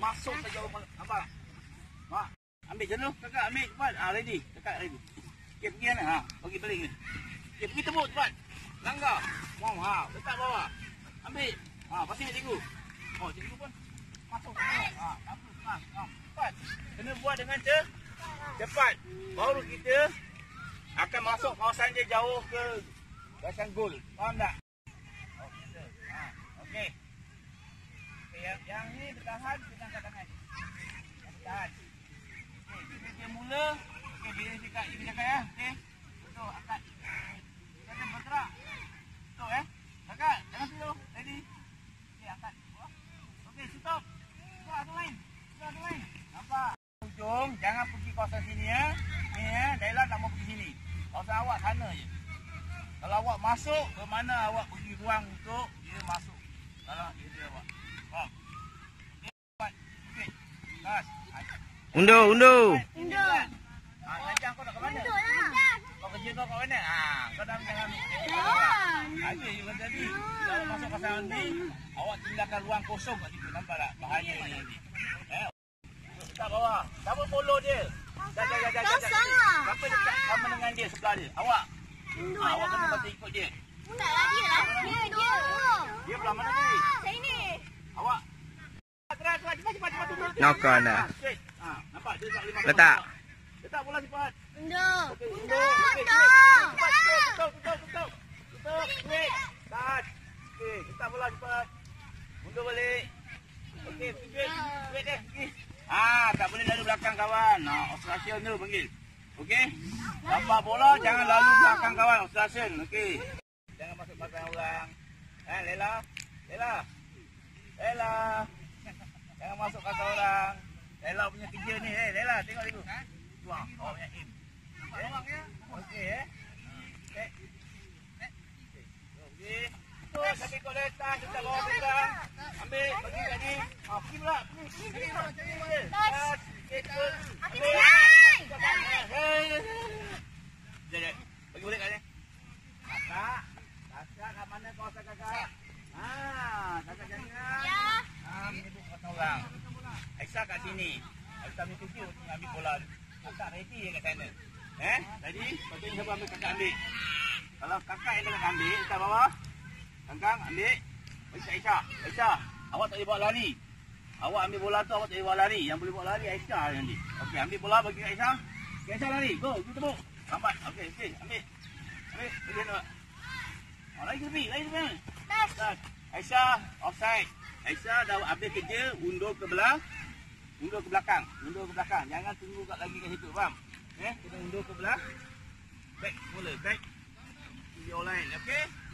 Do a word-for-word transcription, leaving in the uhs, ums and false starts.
masuk sejauh abang. Mak, ambil je dulu. Kakak ambil cepat. Ah, ready. Kakak ready. Okey, pergi mana? Ha, pergi balik ni. Okey, pergi tebuk cepat. Langgar. Mau ha, letak bawah. Ambil. Ha, pasti cikgu. Oh, cikgu pun masuk. Ha, apa? Ha, ha, cepat. Kena buat dengan ce cepat. Baru kita akan masuk kawasan dia jauh ke kawasan gol. Faham tak? Okey. Ha, okey. Okey, yang, yang ni bertahan, kita angkat tangan. Bertahan. Okey, bila dia mula, okey, bila dia cakap, dia cakap ya. Okey. Betul, angkat. Kita bergerak. Betul eh? Angkat, jangan dulu. Ready? Okey, angkat. Okey, stop. Gerak tu lain. Gerak tu lain. Nampak? Ujung, jangan pergi kawasan sini ya. Ni ya, Daila tak mau pergi sini. Kawasan awak sana je. Kalau awak masuk, bermakna awak bagi ruang untuk dia masuk. Kalau dia dia awak. Faham? Okey, cepat. Okey. Kas. Undur, undur. Undur. Ha, lancar kau nak ke mana? Undur lah. Kau kerja kau kat mana? Ha, kau dah jangan ambil. Ada you kata tadi. Kalau masuk kawasan ni, awak tinggalkan ruang kosong kat situ. Nampak tak? Bahaya ni nanti. Eh. Dekat bawah. Siapa follow dia? Jangan, jangan, jangan. Kosong lah. Siapa dekat sama dengan dia sebelah dia? Awak. Undur Ha, lah. awak kena bantu ikut dia. Tak lah dia lah. Dia, dia. Dia belah mana tadi? Saya ni. Awak. Keras, keras, cepat, cepat, cepat, cepat. Knock-on Ha, dah. straight. Ha, nampak dia tak boleh masuk. Letak. Letak bola cepat. Undur. Okey, Undur. Okey, Undur. cepat, cepat, tutup, tutup, tutup. Tutup, straight. Tahan. Okey, letak bola cepat. Mundur balik. Okey, straight. Straight deh, pergi. Ah, tak boleh lalu belakang kawan. Ha, obstruction tu panggil. Okey. Dapat bola jangan lalu belakang kawan, obstruction. Okey. Jangan masuk belakang orang. Eh, Lela. Lela. Lela. Jangan masuk kata orang. Lela punya kerja ni. Eh, Lela, tengok dulu. Tuang, awak punya aim. Nampak orang ya? Okey, eh. Okey. Okey. Terus, sampai kau letak, letak bawah belakang. Ambil, bagi kat ni. Ha, pergi pula. Pergi, pergi. Cari dia. Tas. Okey, terus. Ambil. Hei. Jom, bagi balik kat ni. Kakak. Kakak kat mana kawasan kakak? Haa, kakak jangan. Ya. Haa, menyebut kawasan orang. Aisyah kat sini. Aisyah punya kerja untuk ambil bola. Kakak ready je kat sana. Eh, tadi, patutnya siapa ambil kakak ambil. Kalau kakak yang nak ambil, letak bawah. Kangkang, ambil. Bagi kat Aisyah. Aisyah, awak tak boleh bawa lari. Awak ambil bola tu, awak tak boleh bawa lari. Yang boleh bawa lari, Aisyah nanti. Okey, ambil bola bagi kat Aisyah. Okay, Aisyah lari. Go, pergi tepuk. Lambat. Okey, okey, ambil. Ambil, pergi nak. Oh, lari ke tepi, lari ke tepi. Dah. Aisyah, offside. Aisyah dah habis kerja, undur ke belah. Undur ke belakang. Undur ke belakang. Jangan tunggu kat lagi kat situ, faham? Eh, kita undur ke belah. Back, mula, back. Your line, okey?